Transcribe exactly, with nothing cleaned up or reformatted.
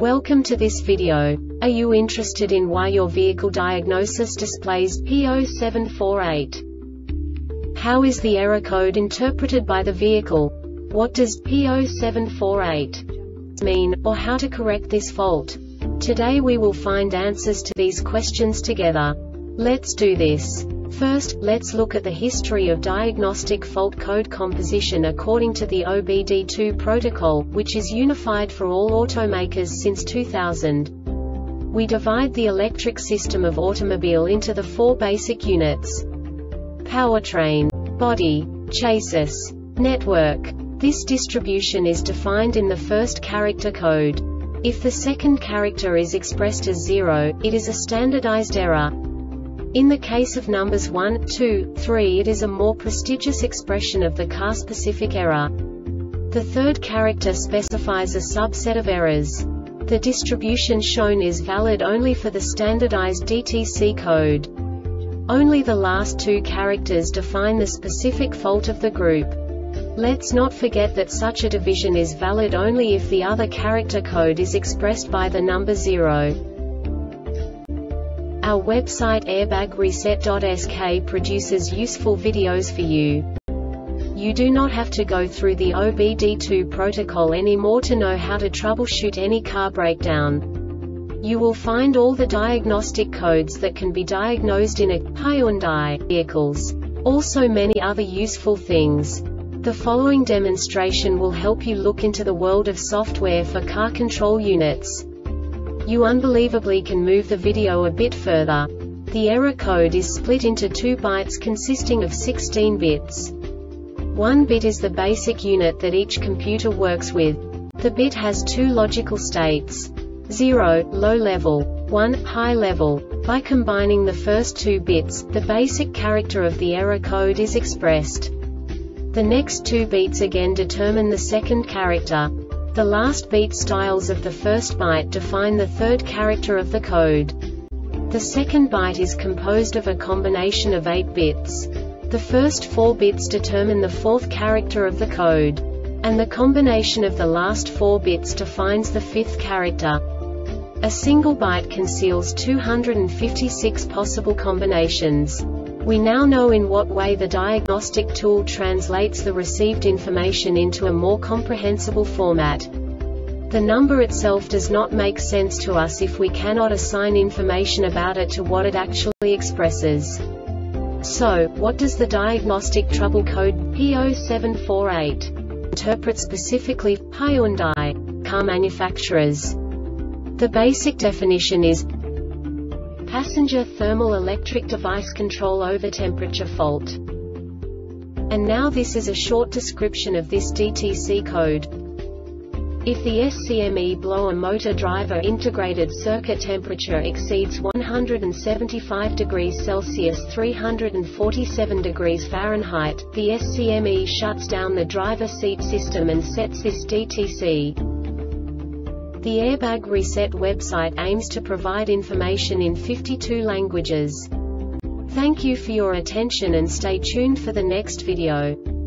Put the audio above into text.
Welcome to this video. Are you interested in why your vehicle diagnosis displays P zero seven four eight? How is the error code interpreted by the vehicle? What does P zero seven four eight mean, or how to correct this fault? Today we will find answers to these questions together. Let's do this. First, let's look at the history of diagnostic fault code composition according to the O B D two protocol, which is unified for all automakers since two thousand. We divide the electric system of automobile into the four basic units: powertrain, body, chassis, network. This distribution is defined in the first character code. If the second character is expressed as zero, it is a standardized error. In the case of numbers one, two, three, it is a more prestigious expression of the car-specific error. The third character specifies a subset of errors. The distribution shown is valid only for the standardized D T C code. Only the last two characters define the specific fault of the group. Let's not forget that such a division is valid only if the other character code is expressed by the number zero. Our website airbag reset dot S K produces useful videos for you. You do not have to go through the O B D two protocol anymore to know how to troubleshoot any car breakdown. You will find all the diagnostic codes that can be diagnosed in a Hyundai vehicles. Also many other useful things. The following demonstration will help you look into the world of software for car control units. You unbelievably can move the video a bit further. The error code is split into two bytes consisting of sixteen bits. One bit is the basic unit that each computer works with. The bit has two logical states: zero, low level, one, high level. By combining the first two bits, the basic character of the error code is expressed. The next two bits again determine the second character. The last beat styles of the first byte define the third character of the code. The second byte is composed of a combination of eight bits. The first four bits determine the fourth character of the code. And the combination of the last four bits defines the fifth character. A single byte conceals two hundred fifty-six possible combinations. We now know in what way the diagnostic tool translates the received information into a more comprehensible format. The number itself does not make sense to us if we cannot assign information about it to what it actually expresses. So, what does the diagnostic trouble code P zero seven four eight interpret specifically for Hyundai car manufacturers? The basic definition is passenger thermal electric device control over temperature fault. And now this is a short description of this D T C code. If the S C M E blower motor driver integrated circuit temperature exceeds one hundred seventy-five degrees Celsius (three hundred forty-seven degrees Fahrenheit), the S C M E shuts down the driver seat system and sets this D T C. The Airbag Reset website aims to provide information in fifty-two languages. Thank you for your attention and stay tuned for the next video.